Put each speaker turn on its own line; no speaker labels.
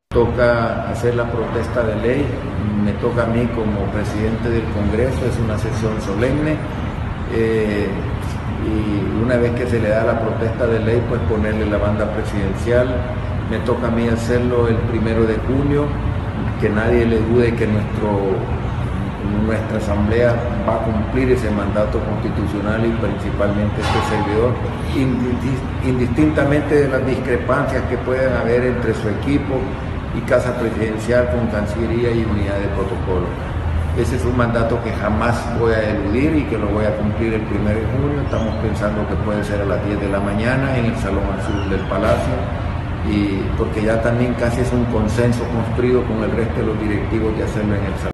Toca hacer la protesta de ley, me toca a mí como presidente del Congreso, es una sesión solemne y una vez que se le da la protesta de ley, pues ponerle la banda presidencial. Me toca a mí hacerlo el 1 de junio, que nadie le dude que nuestra Asamblea va a cumplir ese mandato constitucional y principalmente este servidor, indistintamente de las discrepancias que puedan haber entre su equipo y Casa Presidencial con Cancillería y Unidad de Protocolo. Ese es un mandato que jamás voy a eludir y que lo voy a cumplir el 1 de junio. Estamos pensando que puede ser a las 10 de la mañana en el Salón Azul del Palacio, y porque ya también casi es un consenso construido con el resto de los directivos de hacerlo en el Salón.